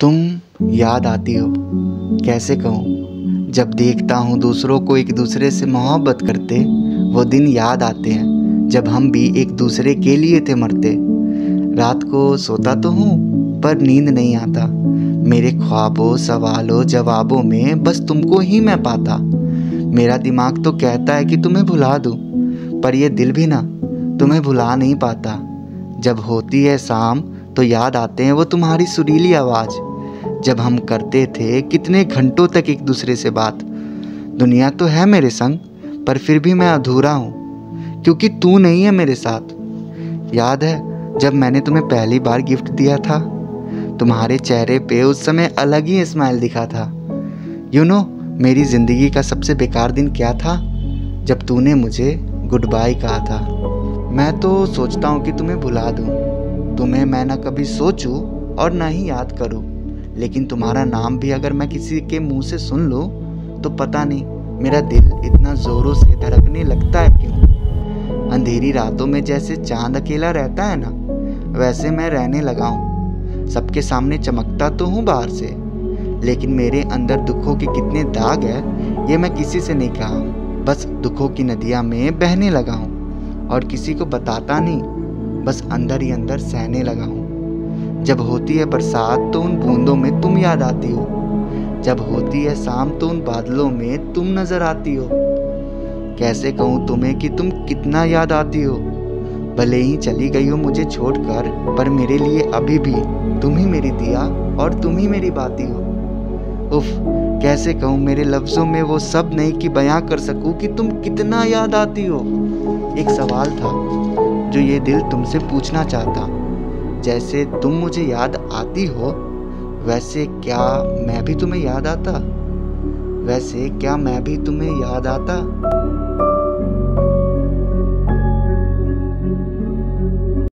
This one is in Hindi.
तुम याद आती हो, कैसे कहूँ। जब देखता हूँ दूसरों को एक दूसरे से मोहब्बत करते, वो दिन याद आते हैं जब हम भी एक दूसरे के लिए थे मरते। रात को सोता तो हूँ पर नींद नहीं आता, मेरे ख्वाबों सवालों जवाबों में बस तुमको ही मैं पाता। मेरा दिमाग तो कहता है कि तुम्हें भुला दूँ, पर ये दिल भी ना तुम्हें भुला नहीं पाता। जब होती है शाम तो याद आते हैं वो तुम्हारी सुरीली आवाज़, जब हम करते थे कितने घंटों तक एक दूसरे से बात। दुनिया तो है मेरे संग पर फिर भी मैं अधूरा हूँ, क्योंकि तू नहीं है मेरे साथ। याद है जब मैंने तुम्हें पहली बार गिफ्ट दिया था, तुम्हारे चेहरे पे उस समय अलग ही स्माइल दिखा था। मेरी ज़िंदगी का सबसे बेकार दिन क्या था? जब तूने मुझे गुड बाय कहा था। मैं तो सोचता हूँ कि तुम्हें भुला दूँ, तुम्हें मैं ना कभी सोचूं और ना ही याद करूँ, लेकिन तुम्हारा नाम भी अगर मैं किसी के मुंह से सुन लूँ तो पता नहीं मेरा दिल इतना ज़ोरों से धड़कने लगता है क्यों। अंधेरी रातों में जैसे चांद अकेला रहता है ना, वैसे मैं रहने लगा हूँ। सबके सामने चमकता तो हूँ बाहर से, लेकिन मेरे अंदर दुखों के कितने दाग है ये मैं किसी से नहीं कहा। बस दुखों की नदियाँ में बहने लगा हूँ और किसी को बताता नहीं, बस अंदर ही अंदर सहने लगा हूँ। जब होती है बरसात तो उन बूंदों में तुम याद आती हो, जब होती है शाम तो उन बादलों में तुम नजर आती हो। कैसे कहूँ तुम्हें कि तुम कितना याद आती हो। भले ही चली गई हो मुझे छोड़कर, पर मेरे लिए अभी भी तुम ही मेरी दिया और तुम ही मेरी बाती हो। उफ, कैसे कहूँ, मेरे लफ्ज़ों में वो सब नहीं कि बयां कर सकूँ कि तुम कितना याद आती हो। एक सवाल था जो ये दिल तुमसे पूछना चाहता, जैसे तुम मुझे याद आती हो वैसे क्या मैं भी तुम्हें याद आता?